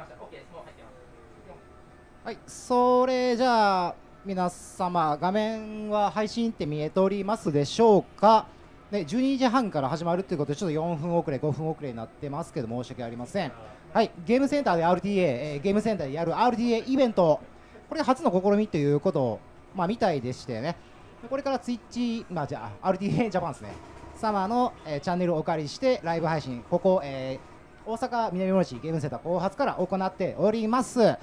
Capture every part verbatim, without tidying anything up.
はい、それじゃあ皆様、画面は配信って見えておりますでしょうか。ね、じゅうにじはんから始まるということでちょっとよんぷん遅れごふん遅れになってますけど申し訳ありません。はい、ゲームセンターで アールティーエー、えー、ゲームセンターでやる アールティーエー イベント、これが初の試みということを、まあ、みたいでしてね、これからツイッチ、まあ、じゃあ アールティーエー ジャパンですね、様の、えー、チャンネルをお借りしてライブ配信、ここ、えー、大阪南森市ゲームセンター後発から行っております。はい、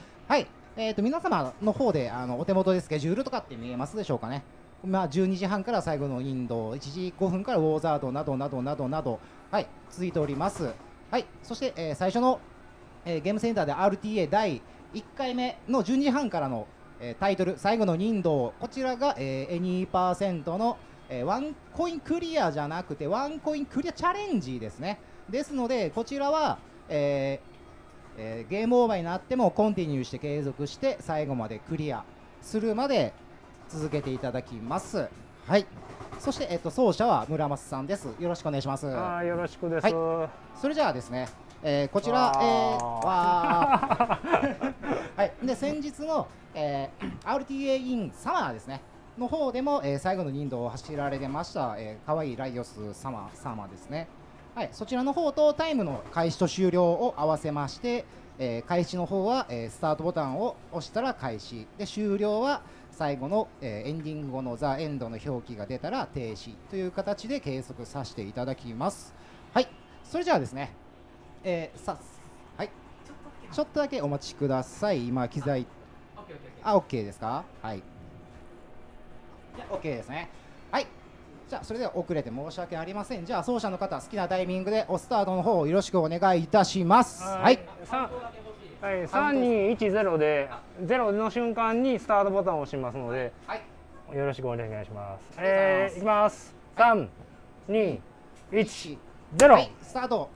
えー、と皆様の方であのお手元でスケジュールとかって見えますでしょうかね。まあ、じゅうにじはんから最後のインド、いちじごふんからウォーザードなどなどなどなど、はい、続いております。はい、そして、えー、最初の、えー、ゲームセンターで アールティーエー だいいっかいめのじゅうにじはんからの、えー、タイトル、最後の任道、こちらが、えー、にパーセント の、えー、ワンコインクリアじゃなくて、ワンコインクリアチャレンジですね。ですので、こちらは、えーえー、ゲームオーバーになってもコンティニューして継続して最後までクリアするまで続けていただきます。はい。そして、えっと、奏者は村松さんです。よろしくお願いします。 ああ、よろしくです。 はい、それじゃあですね、えー、こちら、えー、わはい。で、先日の、えー、アールティーエー インサマーですね。の方でも、えー、最後の任道を走られてました、えー、かわいいライオス様様ですね。はい、そちらの方とタイムの開始と終了を合わせまして、えー、開始の方は、えー、スタートボタンを押したら開始で、終了は最後の、えー、エンディング後のザ・エンドの表記が出たら停止という形で計測させていただきます。はい、それじゃあですね、えー、さはい、ちょっとだけお待ちください。今機材あ OK ですか。はい、じゃあ OK ですね。はい、じゃあそれでは遅れて申し訳ありません。じゃあ奏者の方、好きなタイミングでおスタートの方をよろしくお願いいたします。はい、 はい、さんにいちゼロでゼロの瞬間にスタートボタンを押しますので、はい、よろしくお願いします。えー、いきます。さん、に、いち、ゼロ、はい、 スタート。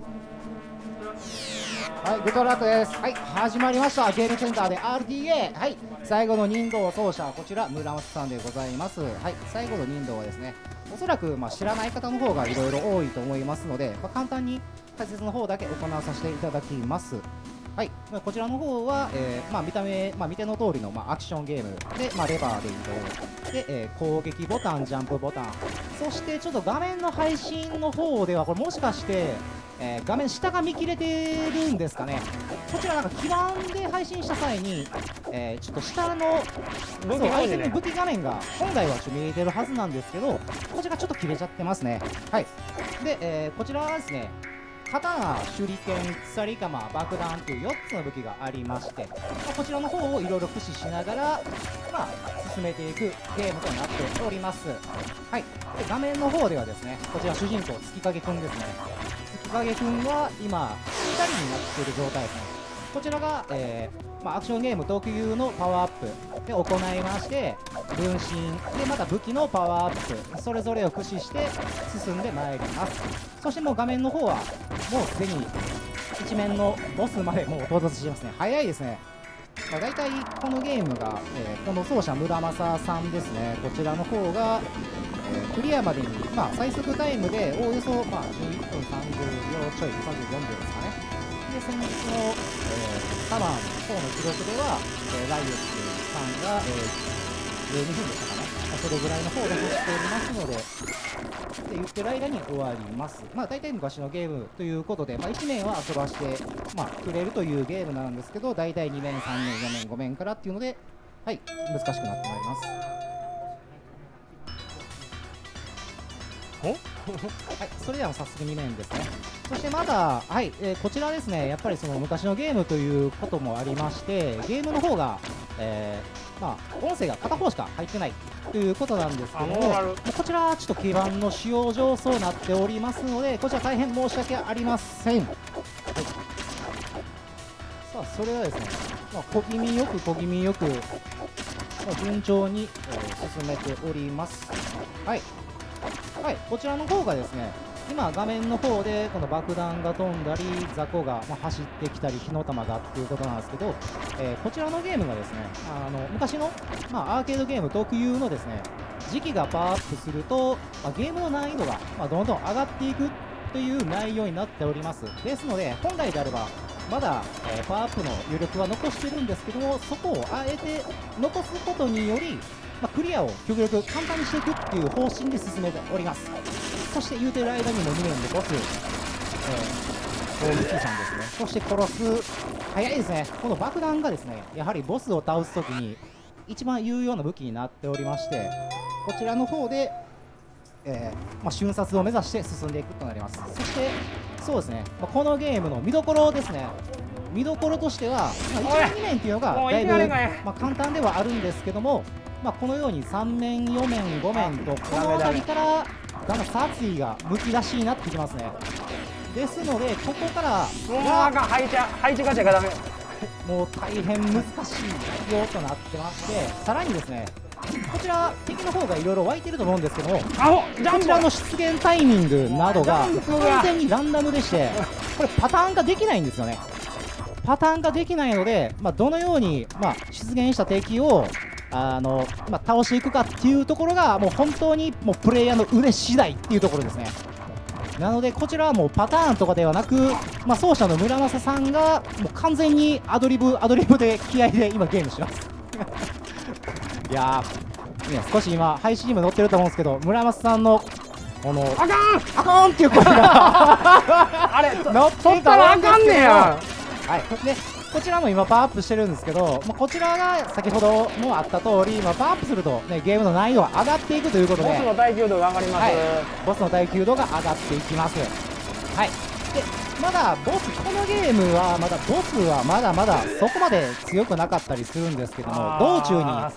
はい、グッドラックです。はい、始まりました。ゲームセンターで アールティーエー、はい、最後の任道奏者、こちら村松さんでございます。はい、最後の任道はですね、おそらくまあ知らない方の方がいろいろ多いと思いますので、まあ、簡単に解説の方だけ行わさせていただきます。はい、こちらの方は、えーまあ、見た目、まあ、見ての通りの、まあ、アクションゲームで、まあ、レバーで移動で、えー、攻撃ボタン、ジャンプボタン、そしてちょっと画面の配信の方ではこれもしかして、えー、画面下が見切れてるんですかね。こちらなんか基盤で配信した際に、えー、ちょっと下の武器画面、ね、武器画面が本来はちょっと見えてるはずなんですけど、こちらちょっと切れちゃってますね。はい、で、えー、こちらはですね、刀、手裏剣、鎖鎌、爆弾というよっつの武器がありまして、まあ、こちらの方をいろいろ駆使しながら、まあ、進めていくゲームとなっております。はい、で画面の方ではですね、こちら主人公月影くんですね。月影くんは今ふたりになっている状態ですね。こちらが、えーまあ、アクションゲーム特有のパワーアップで行いまして、分身でまた武器のパワーアップ、それぞれを駆使して進んでまいります。そしてもう画面の方はもうすでに一面のボスまでもう到達してますね。早いですね。まあ、大体このゲームが、えー、この奏者村正さんですね、こちらの方が、えー、クリアまでに、まあ、最速タイムでおおよそ、まあ、じゅういっぷんさんじゅうびょうちょい、さんじゅうよんびょうですかね。で、先日の、えー、サマーの方の記録では、えー、ライオスさんが、えー、じゅうにふんでしたかね。まあ、それぐらいの方で走っておりますので、って言ってる間に終わります。まあ、大体昔のゲームということで、まあ、いち面は遊ばして、まあ、くれるというゲームなんですけど、大体に面、さん面、よ面、ご面からっていうので、はい、難しくなってまいります。はい、それでは早速に面ですね。そしてまだ、はい、えー、こちらですね、やっぱりその昔のゲームということもありまして、ゲームの方が、えー、まあ、音声が片方しか入ってないということなんですけども、こちらちょっと基盤の使用上そうなっておりますので、こちら大変申し訳ありません。はい、さあ、それではですね、まあ、小気味よく小気味よく、まあ、順調に、えー、進めております。はい。はい、こちらの方がですね、今画面の方でこの爆弾が飛んだり雑魚がまあ走ってきたり火の玉がっていうことなんですけど、えー、こちらのゲームがですね、あの昔の、まあ、アーケードゲーム特有のですね、時期がパワーアップすると、まあ、ゲームの難易度がまあどんどん上がっていくという内容になっております。ですので本来であればまだ、えー、パワーアップの余力は残してるんですけども、そこをあえて残すことにより、まあ、クリアを極力簡単にしていくっていう方針で進めております。そして言うてる間にもにねんでボス、えー、大貫さんですね。そして殺す、早いですね。この爆弾がですね、やはりボスを倒すときに一番有用な武器になっておりまして、こちらの方で、えーまあ、瞬殺を目指して進んでいくとなります。そしてそうですね、まあ、このゲームの見どころですね。見どころとしては、まあ、いちねんにねんっていうのがだいぶ、まあ、簡単ではあるんですけども、まあ、このようにさん面よ面ご面とこの辺りからだんだん殺意がむき出しになってきますね。ですのでここからもうあかん、配置配置ガチャがダメ。 もう大変難しいよとなってまして、さらにですね、こちら敵の方がいろいろ湧いてると思うんですけども、こちらの出現タイミングなどが完全にランダムでして、これパターン化できないんですよね。パターン化できないので、まあ、どのように、まあ、出現した敵をあの、まあ、倒していくかっていうところがもう本当にもうプレイヤーの腕次第っていうところですね。なのでこちらはもうパターンとかではなく、まあ、奏者の村正さんがもう完全にアドリブアドリブで気合で今ゲームしてますいやー、ね、少し今配信にも載ってると思うんですけど、村正さんのこのあかんあかんっていう声があれ乗ってたらあかんねや。 はい、でこちらも今パワーアップしてるんですけど、まあ、こちらが先ほどもあった通り、まあ、パワーアップすると、ね、ゲームの難易度が上がっていくということで、 ボスの耐久度が上がります、はい、 ボスの耐久度が上がっていきます。はい、でまだボス、このゲームはまだボスはまだまだそこまで強くなかったりするんですけども、道中に、はい、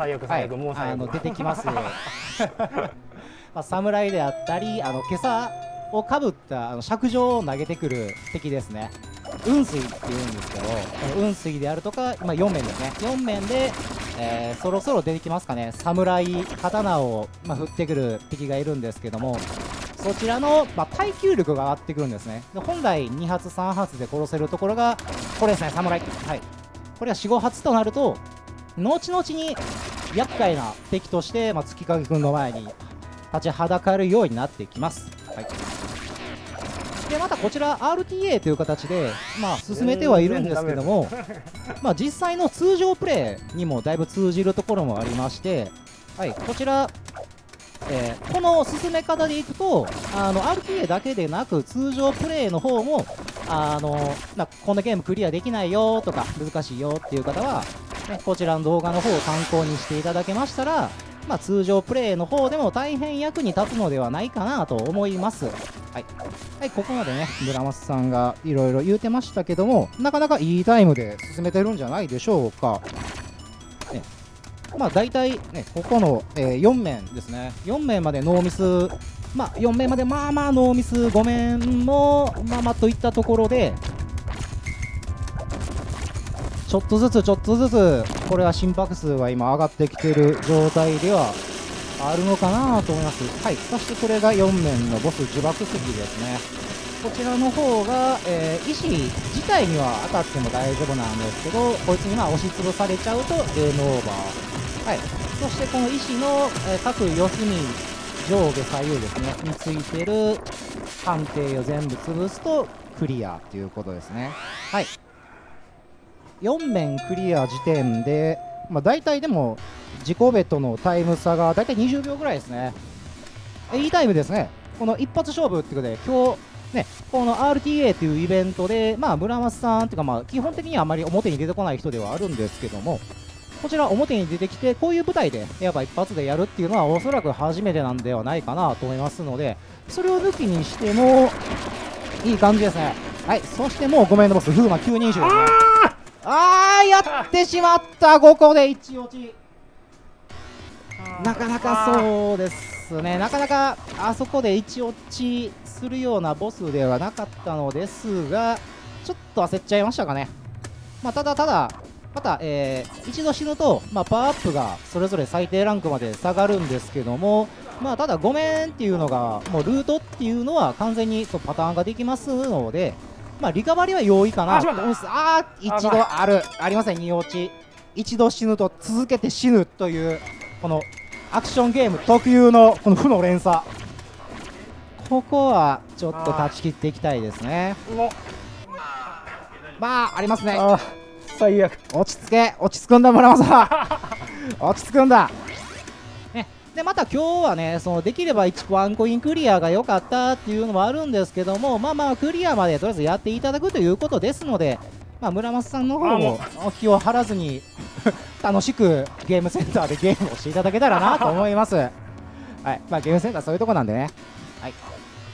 あの出てきますまあ侍であったり、あの今朝をかぶったあの尺状を投げてくる敵ですね。雲水っていうんですけど、この雲水であるとか、まあ、よん面ですね、よん面で、えー、そろそろ出てきますかね、侍、刀を、まあ、振ってくる敵がいるんですけども、そちらの、まあ、耐久力が上がってくるんですね。で本来に発さん発で殺せるところがこれですね、侍、はい、これがよん、ご発となると後々に厄介な敵として、まあ、月影君の前に立ちはだかるようになってきます。はい、でまたこちら アールティーエー という形で、まあ、進めてはいるんですけども、まあ、実際の通常プレイにもだいぶ通じるところもありまして、はい、こちら、えー、この進め方でいくとあの アールティーエー だけでなく通常プレイの方もあのなこんなゲームクリアできないよとか難しいよっていう方は、ね、こちらの動画の方を参考にしていただけましたら、まあ、通常プレイの方でも大変役に立つのではないかなと思います。はい、はい、ここまでね村松さんがいろいろ言うてましたけども、なかなかいいタイムで進めてるんじゃないでしょうか。ね、まあ大体ねここの、えー、よん面ですね、よん面までノーミス、まあよん面までまあまあノーミス、ご面もまあまあといったところで、ちょっとずつちょっとずつこれは心拍数は今上がってきている状態ではあるのかなと思います。はい、そしてこれがよん面のボス呪縛石ですね。こちらの方が、えー、石自体には当たっても大丈夫なんですけど、こいつにまあ押しつぶされちゃうとゲームオーバー。はい、そしてこの石の、えー、各四隅上下左右ですねについてる判定を全部潰すとクリアということですね。はい、よん面クリア時点で、まあ、大体でも自己ベとのタイム差が大体にじゅうびょうぐらいですね。いいタイムですね。この一発勝負っていうことで、今日ね、この アールティーエー というイベントで、まあ、村松さんっていうか、まあ、基本的にはあまり表に出てこない人ではあるんですけども、こちら表に出てきて、こういう舞台でやっぱ一発でやるっていうのはおそらく初めてなんではないかなと思いますので、それを抜きにしてもいい感じですね。はい、そしてもうご面のボス風魔きゅうにじゅうですね。あー、やってしまった、ここで一落ち。なかなかそうですね、なかなかあそこで一落ちするようなボスではなかったのですが、ちょっと焦っちゃいましたかね。まあ、ただただまた、えー、一度死ぬと、まあ、パワーアップがそれぞれ最低ランクまで下がるんですけども、まあ、ただご面っていうのがもうルートっていうのは完全にそうパターンができますので、まあ、リカバリーは容易かなと思います。あー、一度あるありません、に落ち。一度死ぬと続けて死ぬというこのアクションゲーム特有のこの負の連鎖、ここはちょっと断ち切っていきたいですね。 まあありますね。 あ最悪。 落ち着け、落ち着くんだ村正落ち着くんだ、ね、でまた今日はね、そのできればいちワンコインクリアが良かったっていうのもあるんですけども、まあまあクリアまでとりあえずやっていただくということですので、まあ、村松さんの方も気を張らずに楽しくゲームセンターでゲームをしていただけたらなと思います。はい、まあ、ゲームセンターそういうとこなんでね。はい、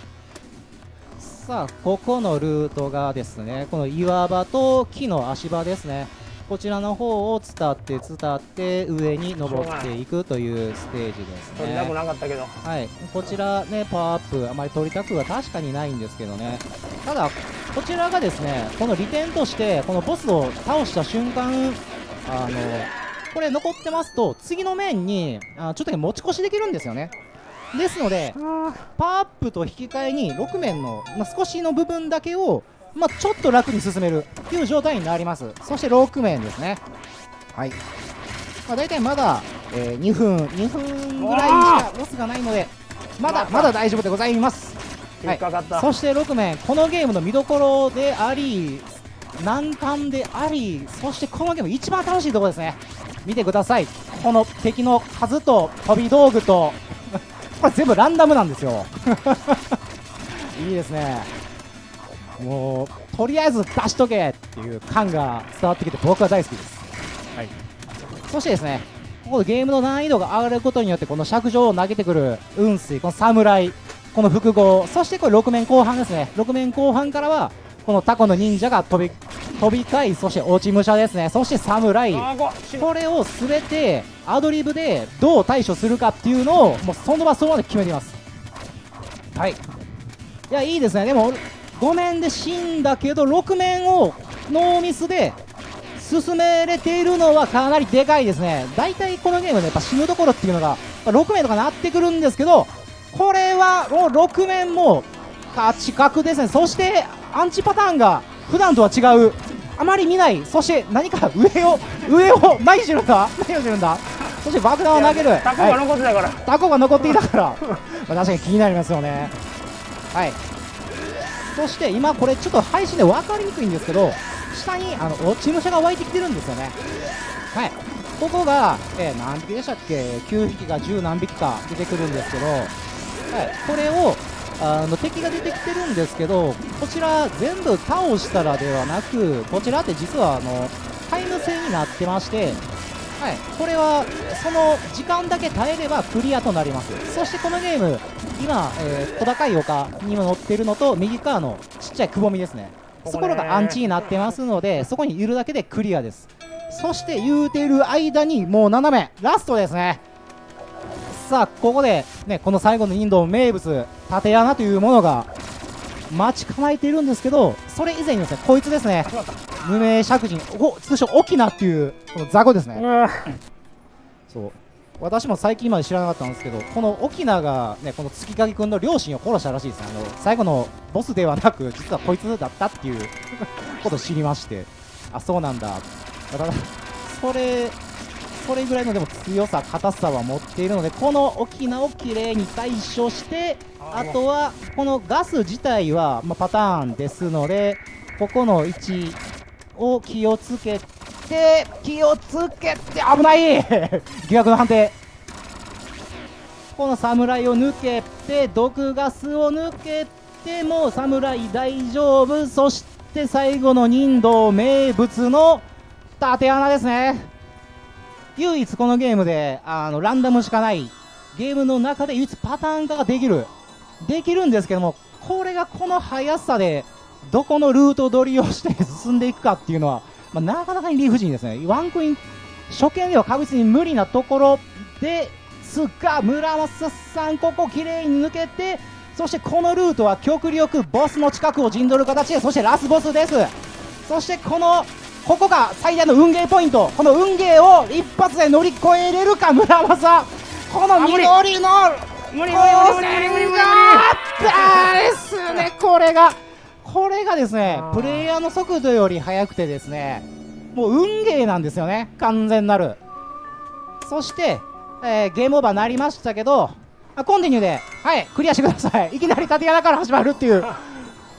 さあここのルートがですね、この岩場と木の足場ですね、こちらの方を伝って伝って上に登っていくというステージですね。 取りたくなかったけど、 はい、こちらねパワーアップあまり取りたくは確かにないんですけどね、ただこちらがですね、この利点としてこのボスを倒した瞬間、あのこれ残ってますと次の面にあちょっとだけ持ち越しできるんですよね。ですのでパワーアップと引き換えにろく面の、まあ、少しの部分だけを、まあ、ちょっと楽に進めるという状態になります。そしてろく面ですね。はい、まあ、大体まだ、えー、にふんにふんぐらいしかロスがないのでまだまだ大丈夫でございます。 引っかかった、 はい、そしてろく面、このゲームの見どころであり難関であり、そしてこのゲーム一番楽しいところですね。見てください、この敵の数と飛び道具とこれ全部ランダムなんですよいいですね。もうとりあえず出しとけっていう感が伝わってきて僕は大好きです。はい、そしてですね、ここでゲームの難易度が上がることによってこの尺状を投げてくる雲水、この侍、この複合、そしてこれろく面後半ですね。ろく面後半からはこのタコの忍者が飛び飛び交い、そして落ち武者ですね、そして侍、これを全てアドリブでどう対処するかっていうのをもうその場その場で決めています。はい、いやいいですね。でもご面で死んだけどろく面をノーミスで進めれているのはかなりでかいですね。大体このゲームでやっぱ死ぬところっていうのがろく面とかなってくるんですけど、これはもうろく面も勝ち確ですね。そしてアンチパターンが普段とは違う、あまり見ない、そして何か上を上を何してるんだ何をしてるんだ、そして爆弾を投げる、 タコが残ってたから、はい、 タコが残っていたからまあ確かに気になりますよね。はい、そして今これちょっと配信で分かりにくいんですけど、下にあの落ち武者が湧いてきてるんですよね。はい、ここが、えー、何匹でしたっけ、きゅうひきかじゅう何匹か出てくるんですけど、はい、これをあの敵が出てきてるんですけど、こちら全部倒したらではなく、こちらって実はあのタイム制になってまして、はい、これはその時間だけ耐えればクリアとなります。そしてこのゲーム今、えー、小高い丘にも乗ってるのと右側のちっちゃいくぼみですね、そこがアンチになってますので、そこにいるだけでクリアです。そして言うてる間にもうなな面ラストですね。さあここで、ね、この最後のインド名物縦穴というものが待ち構えているんですけど、それ以前にですね、こいつですね、無名釈人、お通称沖縄っていうこの雑魚ですね。そう私も最近まで知らなかったんですけど、この沖縄が、ね、この月影君の両親を殺したらしいですね。あの最後のボスではなく実はこいつだったっていうことを知りまして、あそうなんだ、ただそれそれぐらいのでも強さ硬さは持っているので、この沖縄をきれいに対処して、あとはこのガス自体は、まあ、パターンですので、ここの位置を気をつけて気をつけて危ない疑惑の判定。この侍を抜けて毒ガスを抜けても侍大丈夫。そして最後の人道名物の縦穴ですね。唯一このゲームであのランダムしかないゲームの中で唯一パターン化ができるできるんですけども、これがこの速さでどこのルート取りをして進んでいくかっていうのは、まあ、なかなかに理不尽ですね。ワンコイン初見では確実に無理なところですが、村正さんここ綺麗に抜けて、そしてこのルートは極力ボスの近くを陣取る形で、そしてラスボスです。そしてこのここが最大の運ゲーポイント、この運ゲーを一発で乗り越えれるか村正。この緑の無理無理無理無理無理無理無理無理ですね。これがこれがですねプレイヤーの速度より速くてですね、もう運ゲーなんですよね、完全なる。そして、えー、ゲームオーバーになりましたけど、あコンティニューではいクリアしてください。いきなり縦穴から始まるっていう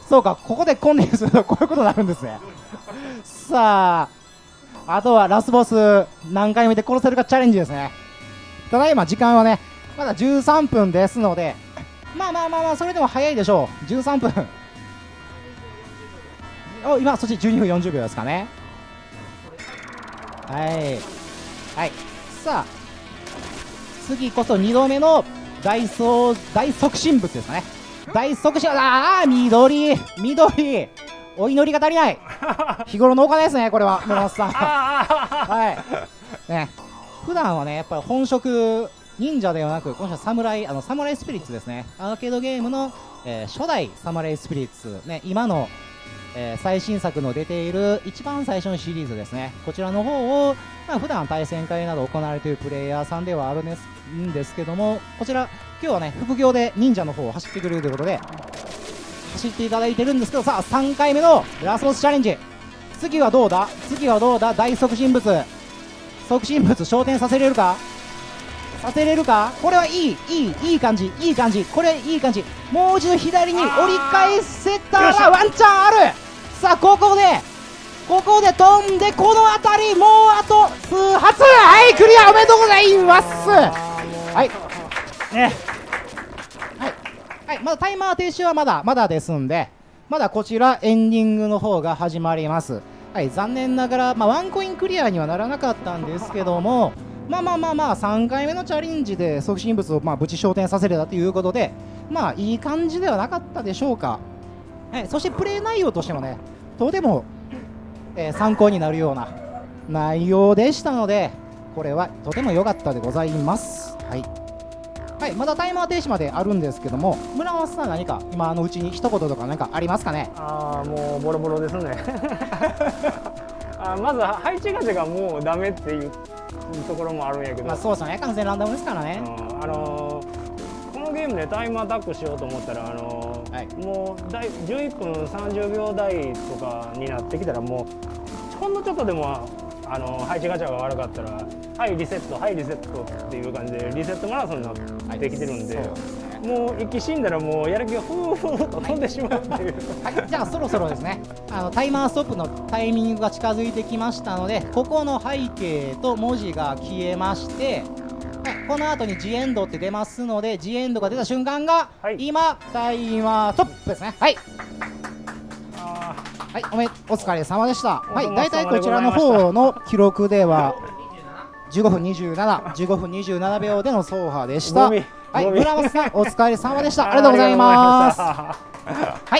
そうか、ここでコンデンするとこういうことになるんですね。さあ、あとはラスボス何回見て殺せるかチャレンジですね。ただいま時間はね、まだじゅうさんぷんですので、まあまあまあまあ、それでも早いでしょう。じゅうさんぷん。お、今、そっちじゅうにふんよんじゅうびょうですかね。はい。はい。さあ、次こそにどめの大走大促進物ですかね。大促進、ああ、緑、緑、お祈りが足りない。日頃のお金ですね、これは、村松さん。はい。ね、普段はね、やっぱり本職、忍者ではなく、この人は侍、あのサムライスピリッツですね。アーケードゲームの、えー、初代サムライスピリッツ、ね、今の、えー、最新作の出ている一番最初のシリーズですね。こちらの方を、まあ、普段対戦会など行われているプレイヤーさんではあるんですんですけども、こちら、今日はね、副業で忍者の方を走ってくれるということで、走っていただいてるんですけど、さあ、さんかいめのラスボスチャレンジ。次はどうだ次はどうだ大促進物。促進物、昇天させれるかさせれるか。これはいい、いい、いい感じ、いい感じ。これいい感じ。もう一度左に折り返せたらワンチャンある。さあ、ここで、ここで飛んで、この辺り、もうあと数発。はい、クリアおめでとうございます。はい。ね。はい。はい、まだタイマー停止はまだ、まだですんで、まだこちらエンディングの方が始まります。はい、残念ながら、まあ、ワンコインクリアにはならなかったんですけども、まあまあまあまあさんかいめのチャレンジで促進物をまあ無事昇天させれたということで、まあいい感じではなかったでしょうか。はい、そしてプレイ内容としてもね、とても、えー、参考になるような内容でしたので、これはとても良かったでございます。はい、はい、まだタイマー停止まであるんですけども、村松さん、何か今のうちに一言とか何かありますかね。 ああ、もうボロボロですね。あ、まず配置ガチャがもうダメっていうところもあるんやけど、 まあそうですよね、完全ランダムですからね。 あのー、このゲームでタイムアタックしようと思ったら、あのーはい、もうだいじゅういっぷんさんじゅうびょう台とかになってきたら、もうほんのちょっとでも、あのー、配置ガチャが悪かったら、はいリセット、はいリセットっていう感じでリセットマラソンになってきてるんで、はい、もう息死んだらもうやる気がふーふーと飛んでしまうっていう、 はいはい、じゃあそろそろですね、あのタイマーストップのタイミングが近づいてきましたので、ここの背景と文字が消えまして、はい、この後にジエンドって出ますので、ジエンドが出た瞬間が、はい、今タイマーストップですね。はい、あはい、おめお疲れ様でした。はい、大体こちらの方の記録ではじゅうごふんにじゅうなな、じゅうごふんにじゅうななびょうでの走破でした。はい、村本さんお疲れ様でした。ありがとうございます。はい、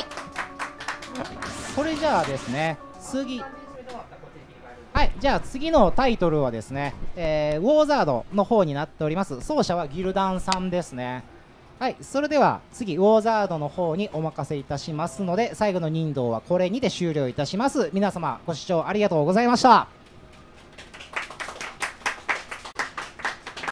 それじゃあですね、次、はい、じゃあ次のタイトルはですね、えー、ウォーザードの方になっております。奏者はギルダンさんですね。はい、それでは次ウォーザードの方にお任せいたしますので、最後の任道はこれにて終了いたします。皆様ご視聴ありがとうございました。